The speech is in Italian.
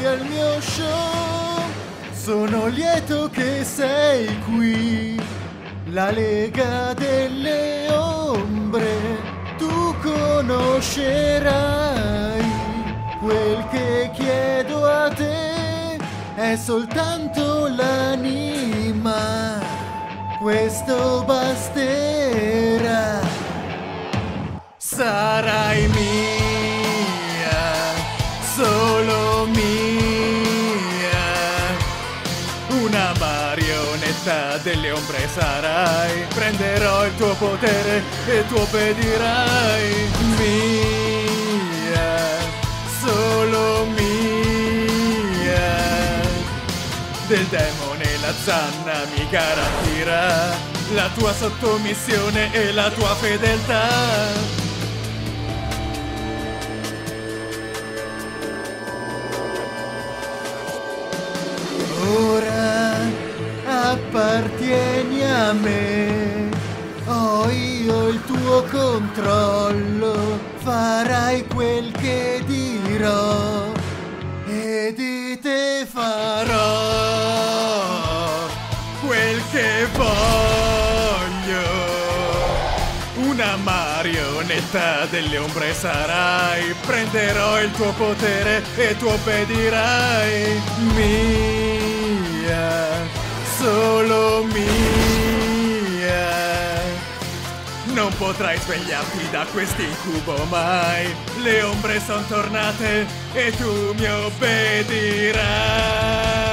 al mio show. Sono lieto che sei qui, la Lega delle Ombre. Tu conoscerai quel che chiedo a te, è soltanto l'anima, questo basterà. Sarai mia, solo mia, una marionetta delle ombre sarai. Prenderò il tuo potere e tu obbedirai. Mia, solo mia, del demone la zanna mi garantirà la tua sottomissione e la tua fedeltà. Ora appartieni a me, ho io il tuo controllo, farai quel che dirò e di te farò quel che voglio. Una marionetta delle ombre sarai, prenderò il tuo potere e tu obbedirai. Mia, solo mia, non potrai svegliarti da quest'incubo mai. Le ombre son tornate e tu mi obbedirai.